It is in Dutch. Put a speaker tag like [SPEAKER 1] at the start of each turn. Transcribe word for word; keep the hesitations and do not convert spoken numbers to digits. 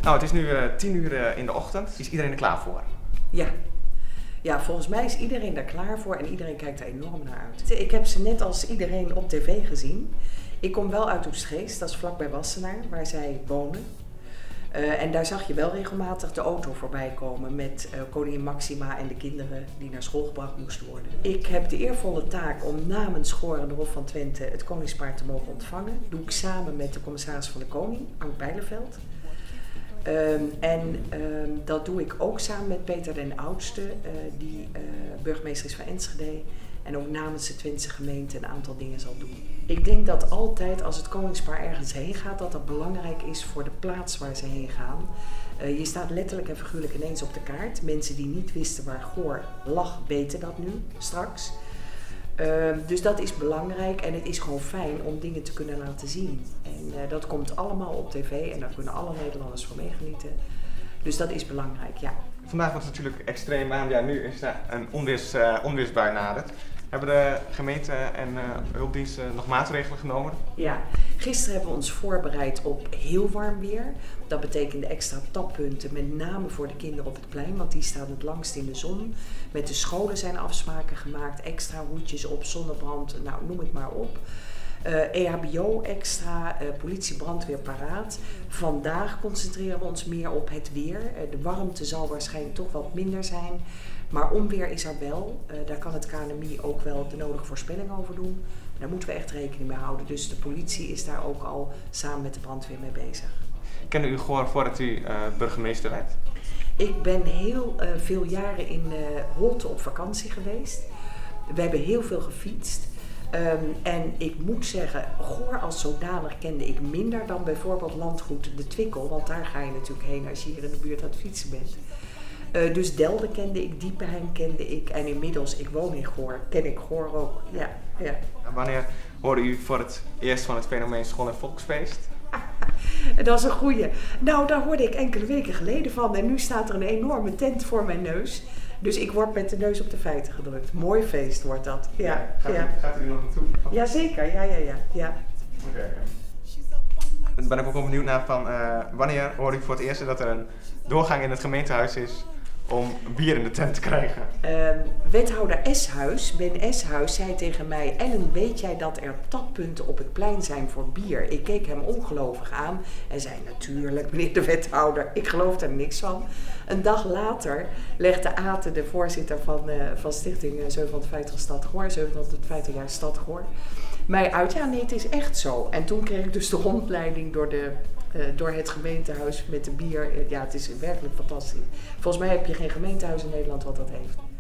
[SPEAKER 1] Nou, het is nu uh, tien uur uh, in de ochtend. Is iedereen er klaar voor?
[SPEAKER 2] Ja. Ja, volgens mij is iedereen daar klaar voor en iedereen kijkt er enorm naar uit. Ik heb ze net als iedereen op tv gezien. Ik kom wel uit Oegstgeest, dat is vlakbij Wassenaar, waar zij wonen. Uh, en daar zag je wel regelmatig de auto voorbij komen met uh, koningin Maxima en de kinderen die naar school gebracht moesten worden. Ik heb de eervolle taak om namens Goor en de Hof van Twente het koningspaar te mogen ontvangen. Dat doe ik samen met de commissaris van de Koning, Ank Bijleveld. Um, en um, dat doe ik ook samen met Peter den Oudste, uh, die uh, burgemeester is van Enschede. En ook namens de Twentse gemeente een aantal dingen zal doen. Ik denk dat altijd als het koningspaar ergens heen gaat, dat dat belangrijk is voor de plaats waar ze heen gaan. Uh, je staat letterlijk en figuurlijk ineens op de kaart. Mensen die niet wisten waar Goor lag, weten dat nu, straks. Uh, dus dat is belangrijk en het is gewoon fijn om dingen te kunnen laten zien. En uh, dat komt allemaal op tv en daar kunnen alle Nederlanders van meegenieten. Dus dat is belangrijk, ja.
[SPEAKER 1] Vandaag was het natuurlijk extreem aan. Ja, nu is er een onweers, uh, onweersbui naderd. Hebben de gemeente en uh, hulpdiensten nog maatregelen genomen?
[SPEAKER 2] Ja, gisteren hebben we ons voorbereid op heel warm weer. Dat betekende extra tappunten, met name voor de kinderen op het plein, want die staan het langst in de zon. Met de scholen zijn afspraken gemaakt, extra hoedjes op, zonnebrand, nou noem het maar op. Uh, E H B O extra, uh, politie, brandweer paraat. Vandaag concentreren we ons meer op het weer. Uh, de warmte zal waarschijnlijk toch wat minder zijn. Maar onweer is er wel. Uh, daar kan het K N M I ook wel de nodige voorspelling over doen. Daar moeten we echt rekening mee houden. Dus de politie is daar ook al samen met de brandweer mee bezig.
[SPEAKER 1] Kende u Goor voordat u uh, burgemeester werd?
[SPEAKER 2] Ik ben heel uh, veel jaren in uh, Holte op vakantie geweest. We hebben heel veel gefietst. Um, en ik moet zeggen, Goor als zodanig kende ik minder dan bijvoorbeeld landgoed De Twikkel. Want daar ga je natuurlijk heen als je hier in de buurt aan het fietsen bent. Uh, dus Delden kende ik, Diepenheim kende ik en inmiddels, ik woon in Goor, ken ik Goor ook. Ja, ja.
[SPEAKER 1] Wanneer hoorde u voor het eerst van het fenomeen school- en volksfeest?
[SPEAKER 2] Dat is een goeie. Nou, daar hoorde ik enkele weken geleden van en nu staat er een enorme tent voor mijn neus. Dus ik word met de neus op de feiten gedrukt. Mooi feest wordt dat. Ja,
[SPEAKER 1] ja, gaat,
[SPEAKER 2] ja.
[SPEAKER 1] U, gaat u er nog naartoe?
[SPEAKER 2] Jazeker, ja, ja, ja. ja.
[SPEAKER 1] Oké. Okay. Dan ben ik ook wel benieuwd naar van uh, wanneer hoorde ik voor het eerst dat er een doorgang in het gemeentehuis is om bier in de tent te krijgen?
[SPEAKER 2] Uh, wethouder Eshuis, Ben Eshuis, zei tegen mij: Ellen, weet jij dat er tappunten op het plein zijn voor bier? Ik keek hem ongelovig aan en zei: natuurlijk, meneer de wethouder, ik geloof er niks van. Een dag later legde Ate, de voorzitter van, uh, van Stichting zevenhonderdvijftig Stad Goor, zevenhonderdvijftig jaar Stad Goor, mij uit. Ja, nee, het is echt zo. En toen kreeg ik dus de rondleiding door, de, uh, door het gemeentehuis met de bier. Ja, het is werkelijk fantastisch. Volgens mij heb je geen gemeentehuis in Nederland wat dat heeft.